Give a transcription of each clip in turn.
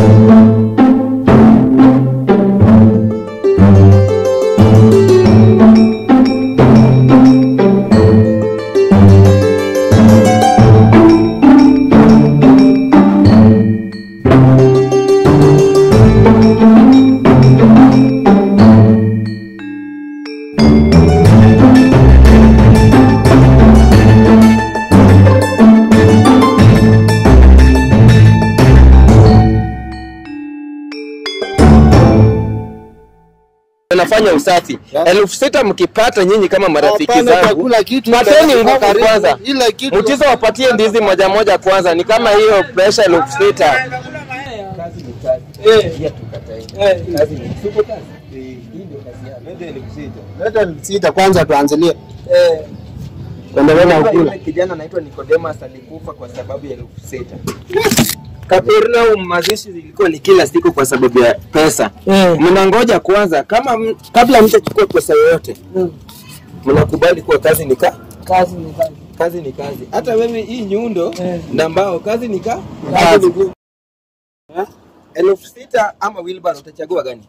Nafanya usafi. 6,000 mkipata nyinyi kama marafiki zangu. Pateni nguvu kwanza. Mtizo wapatie ndizi moja moja kwanza. Ni kama hiyo pressure 6,000. Kazi ni kazi. Pia tukatai. Kazi ni super kazi. Hii ndio kazi yako. Ndio 6,000. Leta 6,000 kwanza tuanzilie. Kuendelea kula. Kijana anaitwa Nicodemus alikufa kwa sababu ya 6,000. Kapernaum mazishi zilikuwa ni kila siku kwa sababu ya pesa. Mnangoja kwanza kabla mtachukua pesa yoyote. Mnakubali kuwa kazi ni kazi. Kazi ni kazi. Hata wewe hii nyundo na mbao kazi ni kazi. 6,000 ama wheelbarrow utachagua gani?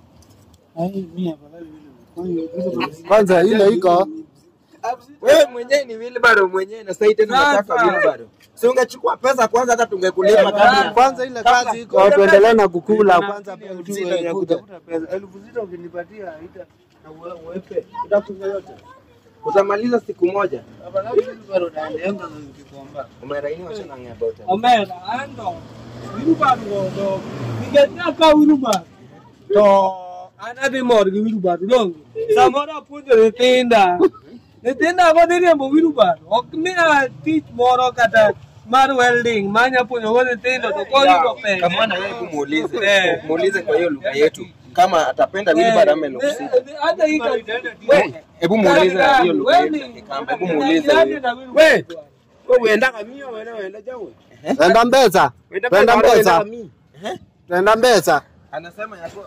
Kwanza ile iko. Wewe mwenyewe ni wheelbarrow mwenyewe na sasa tena unataka wheelbarrow. Si ungechukua pesa kwanza hata tungekulipa kabla. Kwanza ile kazi iko. Tuendelee na kukula kwanza pia ujue ya kutafuta pesa. 6,000 ukinipatia haita na uwepe. Utakuja yote. Utamaliza siku moja. Afadhali wheelbarrow naendelea nikikomba. Umerainiwa sana ngabota. Omera ando. Wheelbarrow do. Ningetaka wheelbarrow. To anabi morgi wheelbarrow dong. Samora pujo nitinda. Nitinda ko diri mo wheelbarrow. Okmia teach moro kata mar welding manya pujo ko nitinda to ko yudo pesa. Kama na wewe kumuulize. Muulize kwa hiyo lugha yetu. Kama atapenda wheelbarrow ama 6,000. Hata hii Hebu muulize hiyo lugha yetu. Hebu muulize. Wewe uenda kamio wewe uenda jawe. Wenda Mbeza. Wenda Mbeza. Wenda Mbeza. Anasema yako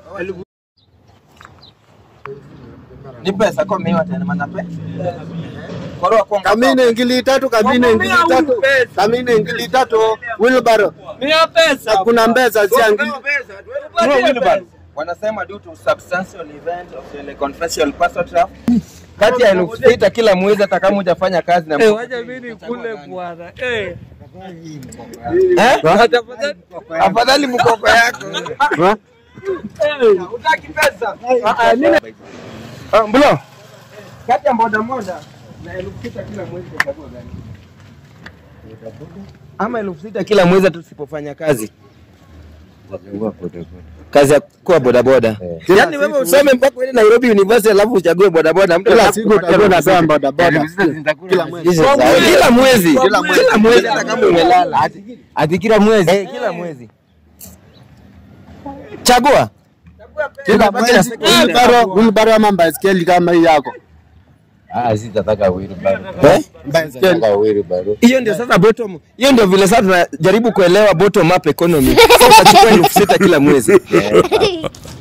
ni pesa kwa mimi tena manape. Koro kwa kamine ngili 3 kamine ngili 3. Kamine ngili 3 wheelbarrow. Mimi pesa. Kuna Mbeza ziangi. Wheelbarrow. Wanasema due to substantial event of the confessional pastor trap. Kati ya 6,000 kila mwezi hata kama hujafanya kazi na wacha mimi kule bwana. Afadhali mkoko yako. Utaki pesa. Mbona? Kati ya boda moja na 6,000 kila mwezi utachagua gani? Ama 6,000 kila mwezi tusipofanya kazi. Kazi ya kuwa bodaboda. Yaani wewe usome mpaka uende Nairobi University alafu uchague bodaboda. Mtu kila siku utakuwa unasema bodaboda. Kila mwezi. Kila mwezi. Kila mwezi hata kama umelala. Hadi kila mwezi. Kila mwezi. Chagua. Kila mwezi. Wheelbarrow ama baiskeli kama hii yako. Sitataka wheelbarrow. Baiskeli. Wheelbarrow. Hiyo ndio sasa bottom. Hiyo ndio vile sasa tunajaribu kuelewa bottom up economy. Sasa chukua 6,000 kila mwezi.